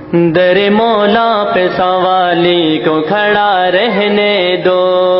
در مولا پہ سوالی کو کھڑا رہنے دو،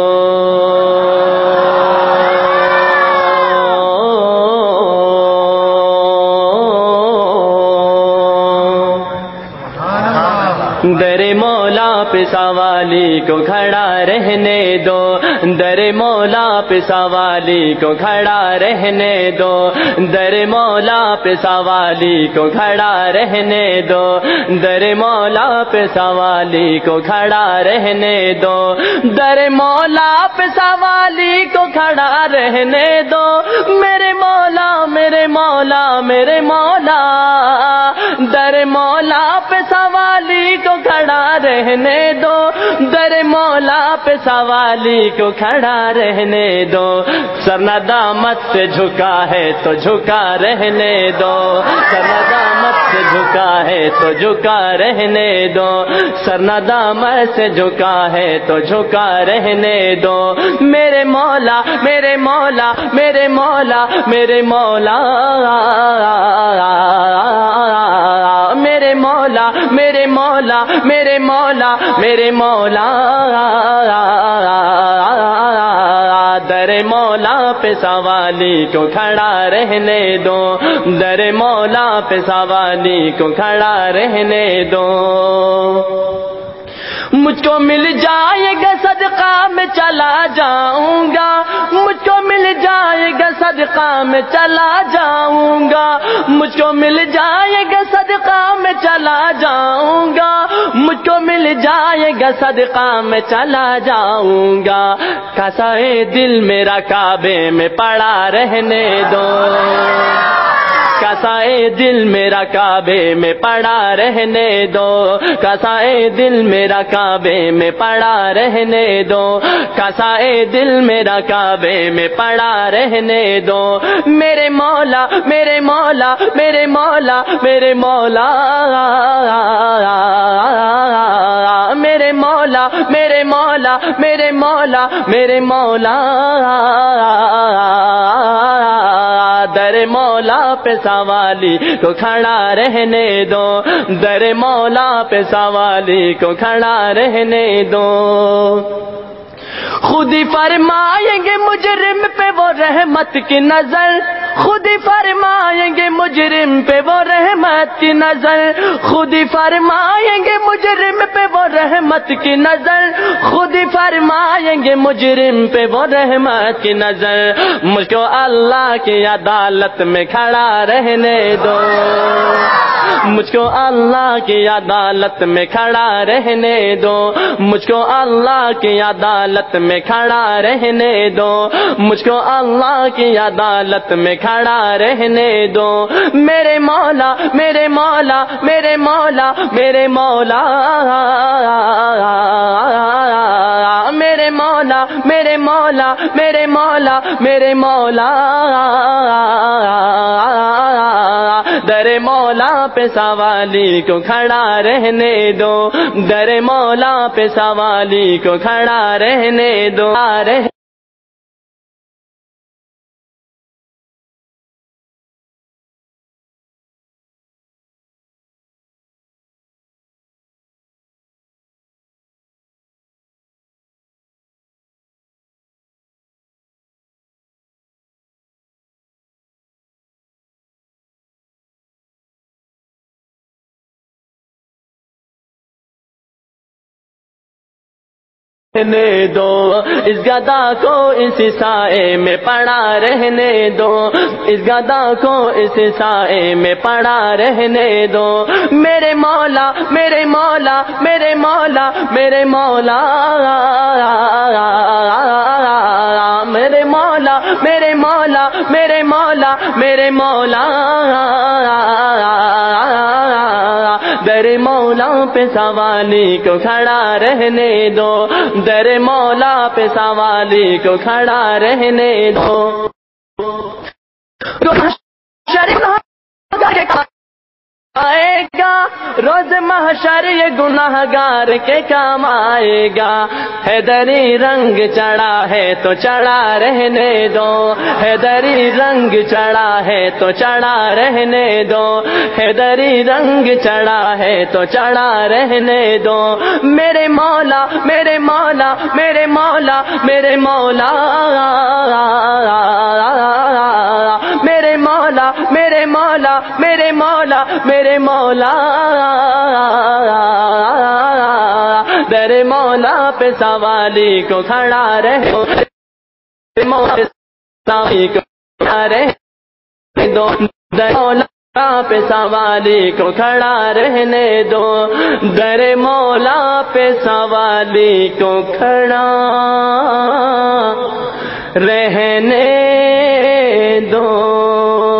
در مولا پہ سوالی کو کھڑا رہنے دو، در مولا پہ سوالی کو کھڑا رہنے دو، در مولا پہ سوالی کو کھڑا رہنے دو، در مولا پہ سوالی کو کھڑا رہنے دو، در مولا پہ سوالی کو کھڑا رہنے دو، میرے مولا میرے مولا میرے مولا، در مولا پہ سوالی کو کھڑا رہنے دو، در مولا پہ سوالی کو کھڑا رہنے دو، سر ندامت سے جھکا ہے تو جھکا رہنے دو، سر ندامت سے جھکا ہے تو جھکا رہنے دو، سر ندامت سے جھکا ہے تو جھکا رہنے دو، میرے مولا میرے مولا میرے مولا میرے مولا، میرے مولا میرے مولا میرے مولا میرے مولا، در مولا پہ سوالی کو کھڑا رہنے دو، در مولا پہ سوالی کو کھڑا رہنے دو، مجھ کو مل جائے گا صدقہ میں چلا جاؤں گا، مجھ کو مل جائے گا صدقہ میں چلا جاؤں گا، مجھ کو مل جائے گا صدقہ میں چلا جاؤں گا، مجھ کو مل جائے گا صدقہ میں چلا جاؤں گا، کسائے دل میرا کعبے میں پڑا رہنے دو، کسائے دل میرا کعبے میں پڑا رہنے دو، کسائے دل میرا کعبے میں پڑا رہنے دو، کسائے دل میرا کعبے میں پڑا رہنے دو، میرے مولا میرے مولا میرے مولا میرے مولا، میرے مولا میرے مولا میرے مولا میرے مولا، در مولا پہ سوالی کو کھڑا رہنے دو، در مولا پہ سوالی کو کھڑا رہنے دو، خود ہی فرمائیں گے مجرم پہ وہ رحمت کی نظر، خود ہی فرمائیں گے مجرم پہ وہ رحمت کی نظر، خود ہی فرمائیں گے مجرم پہ وہ رحمت کی نظر، خود ہی فرمائیں گے مجرم پہ وہ رحمت کی نظر، مجھ کو اللہ کی عدالت میں کھڑا رہنے دو، مجھ کو اللہ کی عدالت میں کھڑا رہنے دو، مجھ کو اللہ کی عدالت میں کھڑا رہنے دو، مجھ کو اللہ کی عدالت میں کھڑا رہنے دو، میرے مولا میرے مولا میرے مولا میرے مولا، میرے مولا میرے مولا میرے مولا میرے مولا، در مولا پہ سوالی کو کھڑا رہنے دو، در مولا پہ سوالی کو کھڑا رہنے دو، رہنے دو، اس گدا کو اس سائے میں پڑا رہنے دو، اس گدا کو اس سائے میں پڑا رہنے دو، میرے مولا میرے مولا میرے مولا میرے مولا، میرے مولا میرے مولا میرے مولا میرے مولا، در مولا پہ سوالی کو کھڑا رہنے دو، در مولا پہ سوالی کو کھڑا رہنے دو، آئے گا روز محشر یہ گناہگار کے کام آئے گا. حیدری رنگ چڑھا ہے تو چڑھا رہنے دو, حیدری رنگ چڑھا ہے تو چڑھا رہنے دو, حیدری رنگ چڑھا ہے تو چڑھا رہنے دو. میرے مولا میرے مولا میرے مولا میرے مولا میرے مولا میرے مولا میرے مولا میرے مولا, در مولا پہ سوالی کو کھڑا رہو, مولا سوالی کو کھڑا رہنے دو, در مولا پہ سوالی کو کھڑا رہنے دو, در مولا پہ سوالی کو کھڑا رہنے دو.